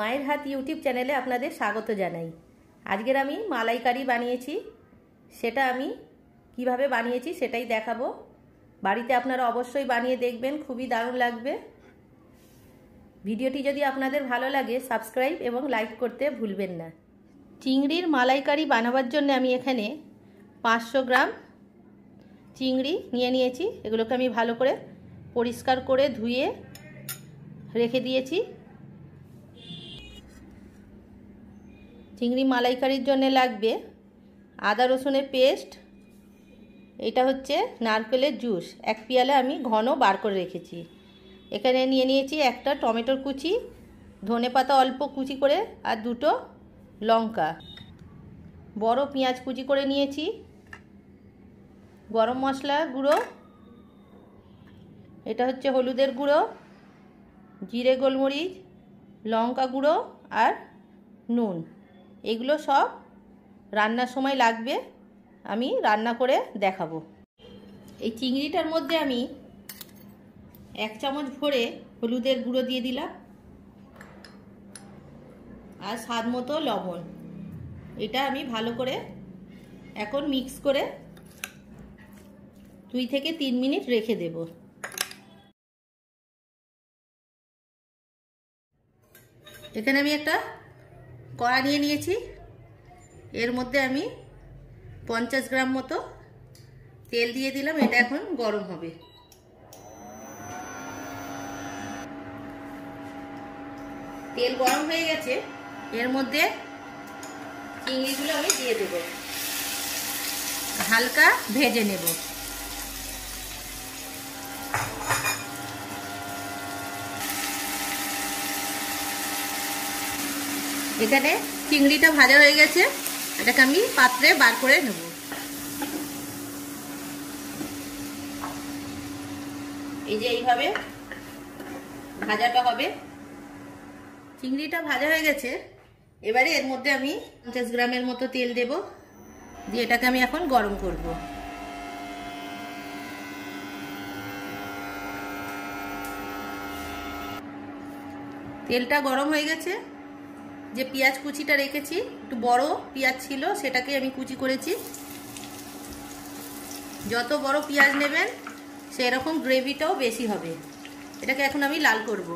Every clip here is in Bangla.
মায়ের হাত ইউটিউব চ্যানেলে আপনাদের স্বাগত জানাই। আজকের আমি মালাইকারি বানিয়েছি, সেটা আমি কিভাবে বানিয়েছি সেটাই দেখাবো। বাড়িতে আপনারা অবশ্যই বানিয়ে দেখবেন, খুবই দারুণ লাগবে। ভিডিওটি যদি আপনাদের ভালো লাগে সাবস্ক্রাইব এবং লাইক করতে ভুলবেন না। চিংড়ির মালাইকারি বানাবার জন্য আমি এখানে 500 গ্রাম চিংড়ি নিয়ে নিয়েছি। এগুলোকে আমি ভালো করে পরিষ্কার করে ধুয়ে রেখে দিয়েছি। চিংড়ি মালাইকারির জন্য লাগবে আদা রসুনের পেস্ট, এটা হচ্ছে নারকেলের জুস, 1 পেয়ালা আমি ঘন বার করে রেখেছি। এখানে নিয়ে নিয়েছি একটা টমেটোর কুচি, ধনেপাতা অল্প কুচি করে, আর 2টো লঙ্কা, বড় পেঁয়াজ কুচি করে নিয়েছি, গরম মশলা গুঁড়ো, এটা হচ্ছে হলুদের গুঁড়ো, জিরে গোলমরিচ, লঙ্কা গুঁড়ো আর নুন। এগুলো সব রান্নার সময় লাগবে, আমি রান্না করে দেখাবো। এই চিংড়িটার মধ্যে আমি 1 চামচ ভরে হলুদের গুঁড়ো দিয়ে দিলাম আর স্বাদ মতো লবণ। এটা আমি ভালো করে এখন মিক্স করে 2 থেকে 3 মিনিট রেখে দেব। এখানে আমি একটা কড়া নিয়ে নিয়েছি, এর মধ্যে আমি 50 গ্রাম মতো তেল দিয়ে দিলাম। এটা এখন গরম হবে। তেল গরম হয়ে গেছে, এর মধ্যে চিংড়িগুলো আমি দিয়ে দেব, হালকা ভেজে নেব। এখানে চিংড়িটা ভাজা হয়ে গেছে, এটাকে আমি পাত্রে বার করে নেব। এই যে এইভাবে ভাজাটা হবে। চিংড়িটা ভাজা হয়ে গেছে, এবারে এর মধ্যে আমি 50 গ্রামের মতো তেল দেব, দিয়ে এটাকে আমি এখন গরম করব। তেলটা গরম হয়ে গেছে, যে পেঁয়াজ কুচিটা রেখেছি, একটু বড় পেঁয়াজ ছিল, সেটাকে আমি কুচি করেছি। যত বড় পেঁয়াজ নেবেন সেরকম গ্রেভিটাও বেশি হবে। এটাকে এখন আমি লাল করব।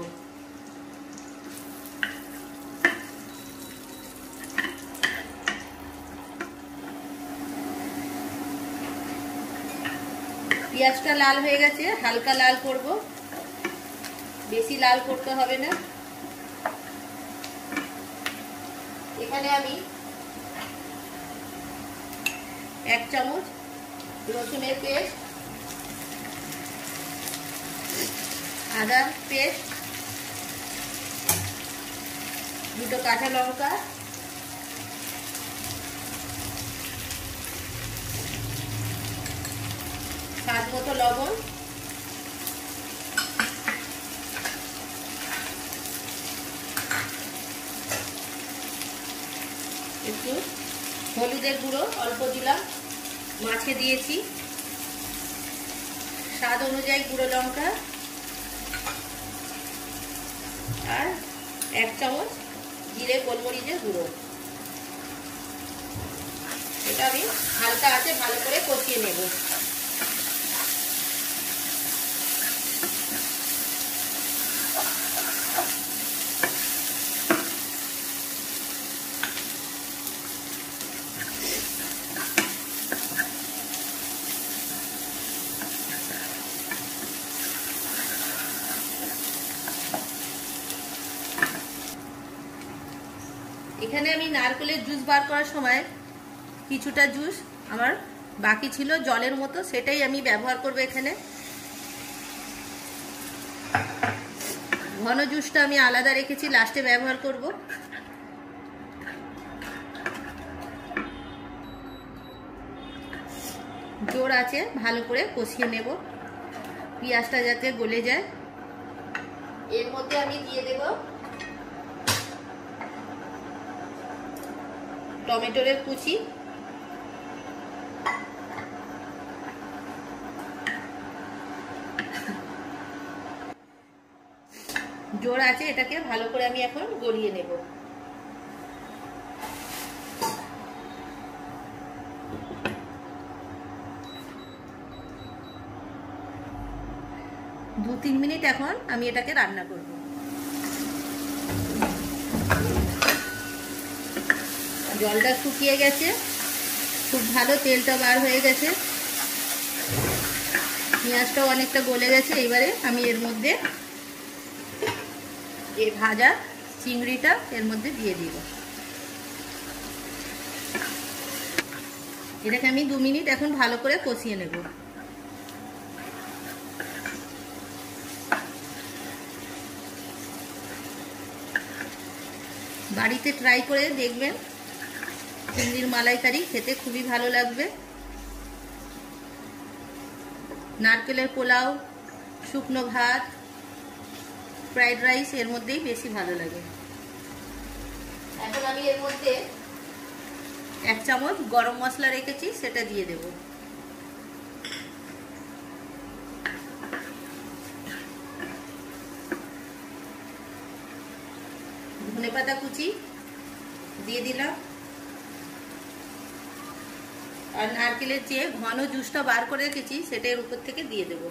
পেঁয়াজটা লাল হয়ে গেছে, হালকা লাল করব, বেশি লাল করতে হবে না। এখানে আমি 1 চামচ রসুনের পেস্ট, আদার পেস্ট, 2টো কাঁচা লঙ্কা, স্বাদ মতো লবণ, একটু হলুদের গুঁড়ো অল্প দিলাম, মাছে দিয়েছি, স্বাদ অনুযায়ী গুঁড়ো লঙ্কা, আর 1 চামচ জিরে গোলমরিচের গুঁড়ো। এটা আমি হালকা আঁচে ভালো করে কষিয়ে নেব। এখানে আমি নারকেলের জুস বার করার সময় কিছুটা জুস আমার বাকি ছিল জলের মতো, সেটাই আমি ব্যবহার করব। এখানে ঘন জুসটা আমি আলাদা রেখেছি, লাস্টে ব্যবহার করব। জোর আছে ভালো করে কষিয়ে নেব, পেঁয়াজটা যাতে গলে যায়। এর মধ্যে আমি দিয়ে দেব টমেটোর কুচি, জোর আছে, এটাকে ভালো করে আমি এখন গলিয়ে নেব। দু 3 মিনিট এখন আমি এটাকে রান্না করব। জলটা শুকিয়ে গেছে, খুব ভালো তেলটা বার হয়ে গেছে, পেঁয়াজটাও অনেকটা গলে গেছে। এবারে আমি এর মধ্যে এই ভাজা চিংড়িটা এর মধ্যে দিয়ে দিব। এটাকে আমি 2 মিনিট এখন ভালো করে কষিয়ে নেব। বাড়িতে ট্রাই করে দেখবেন, চিংড়ির মালাইকারি খেতে খুবই ভালো লাগবে। নারকেলের পোলাও, শুকনো ভাত, ফ্রাইড রাইস এর মধ্যেই বেশি ভালো লাগে। এখন আমি এর মধ্যে 1 চামচ গরম মশলা রেখেছি, সেটা দিয়ে দেব। ধনেপাতা কুচি দিয়ে দিলাম, আর নারকেলের যে ঘন জুসটা বার করে রেখেছি সেটা এর উপর থেকে দিয়ে দেব।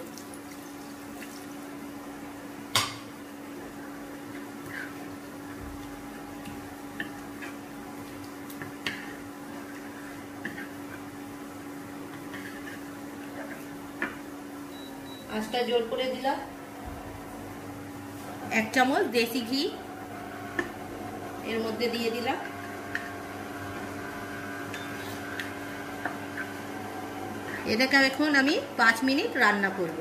আঁচটা জোর করে দিলাম। 1 চামচ দেশি ঘি এর মধ্যে দিয়ে দিলাম। এটাকে এখন আমি 5 মিনিট রান্না করব।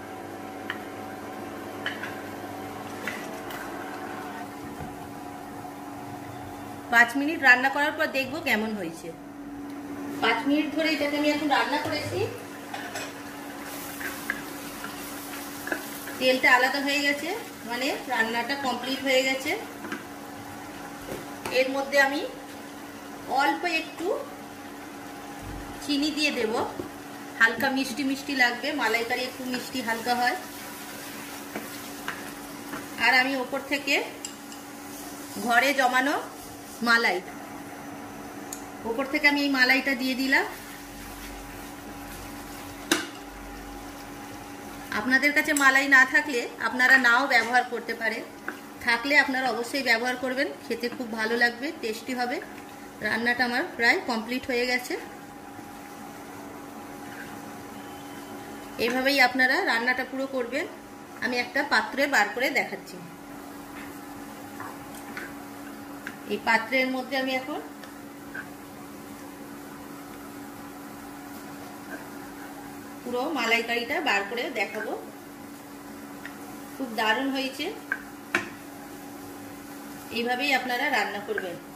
5 মিনিট রান্না করার পর দেখবো কেমন হয়েছে। 5 মিনিট ধরে এটাকে আমি এখন রান্না করেছি, তেলটা আলাদা হয়ে গেছে, মানে রান্নাটা কমপ্লিট হয়ে গেছে। এর মধ্যে আমি অল্প একটু চিনি দিয়ে দেব, হালকা মিষ্টি মিষ্টি লাগবে, মালাইকারি একটু মিষ্টি হালকা হয়। আর আমি ওপর থেকে ঘরে জমানো মালাই, ওপর থেকে আমি এই মালাইটা দিয়ে দিলাম। আপনাদের কাছে মালাই না থাকলে আপনারা নাও ব্যবহার করতে পারেন, থাকলে আপনারা অবশ্যই ব্যবহার করবেন, খেতে খুব ভালো লাগবে, টেস্টি হবে। রান্নাটা আমার প্রায় কমপ্লিট হয়ে গেছে। এইভাবেই আপনারা রান্নাটা পুরো করবেন। আমি একটা পাত্রে বার করে দেখাচ্ছি। এই পাত্রের মধ্যে আমি এখন পুরো মালাইকারিটা বার করে দেখাবো। খুব দারুণ হয়েছে, এইভাবেই আপনারা রান্না করবেন।